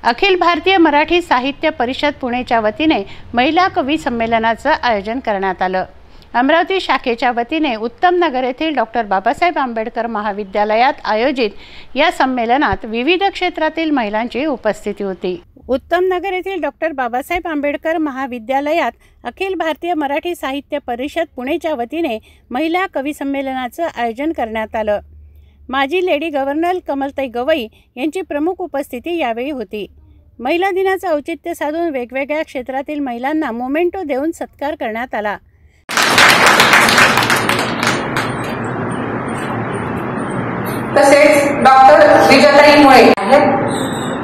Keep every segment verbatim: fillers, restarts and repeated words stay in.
अखिल भारतीय मराठी साहित्य परिषद पुणेच्या वतीने महिला कवी संमेलनाचं आयोजन करण्यात आलं। अमरावती शाखेच्या वतीने उत्तम नगर येथील डॉक्टर बाबासाहेब आंबेडकर महाविद्यालयात आयोजित या संमेलनात विविध क्षेत्रातील महिलांची उपस्थिती होती। उत्तम नगर येथील डॉक्टर बाबासाहेब आंबेडकर महाविद्यालयात अखिल भारतीय मराठी साहित्य परिषद पुणेच्या वतीने महिला कवी संमेलनाचं आयोजन करण्यात आलं। माजी लेडी गव्हर्नर कमलताई गवई यांची प्रमुख उपस्थिती यावेळी होती। महिला दिनाचं औचित्य साधून वेगवेगळ्या क्षेत्रातील महिलांना मोमेंटो देऊन सत्कार करण्यात आला। तसेच डॉक्टर विजयताई मुळे आहेत।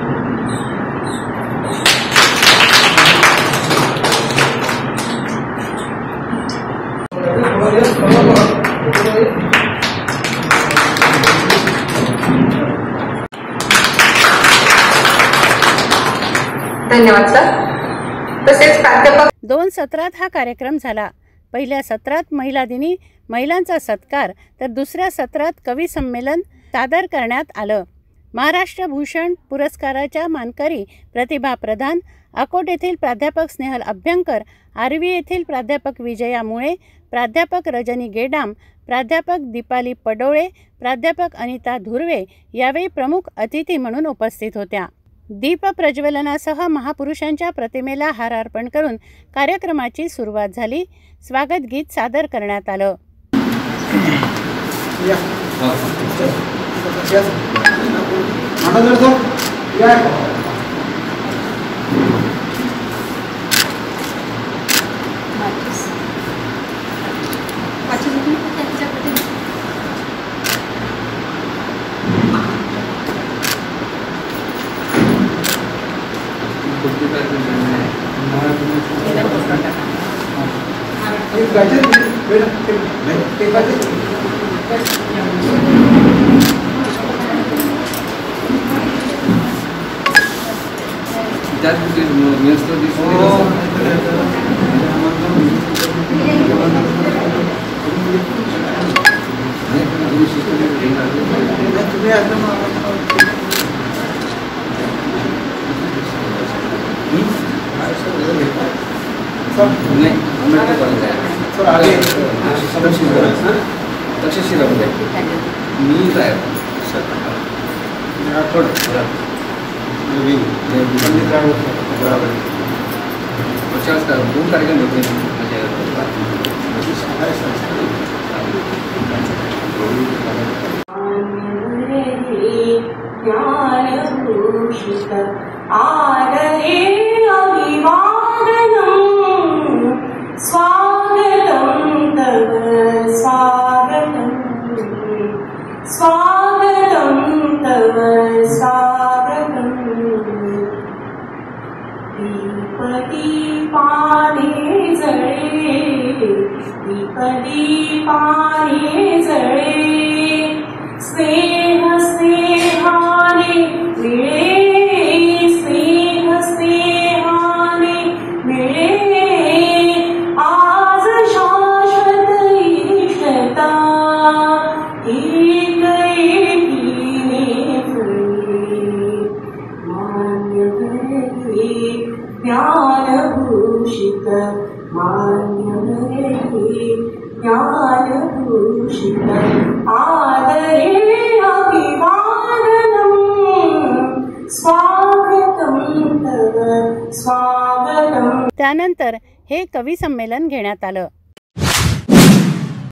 धन्यवाद सर। तसेच प्राध्यापक दोन सत्रात हा कार्यक्रम झाला। पहिल्या सत्रात महिला दिनी महिलांचा सत्कार तर दुसऱ्या सत्रात कवी संमेलन सादर करण्यात आलं। महाराष्ट्र भूषण पुरस्काराच्या मानकरी प्रतिभा प्रधान, अकोट येथील प्राध्यापक स्नेहल अभ्यंकर, आर्वी येथील प्राध्यापक विजया मुळे, प्राध्यापक रजनी गेडाम, प्राध्यापक दीपाली पडोळे, प्राध्यापक अनिता धुर्वे यावेळी प्रमुख अतिथी म्हणून उपस्थित होत्या। दीप प्रज्वलनासह महापुरुषांच्या प्रतिमेला हार अर्पण करून कार्यक्रमाची सुरुवात झाली। स्वागत गीत सादर करण्यात आलं। त्यानंतर हे कवी संमेलन घेण्यात आलं।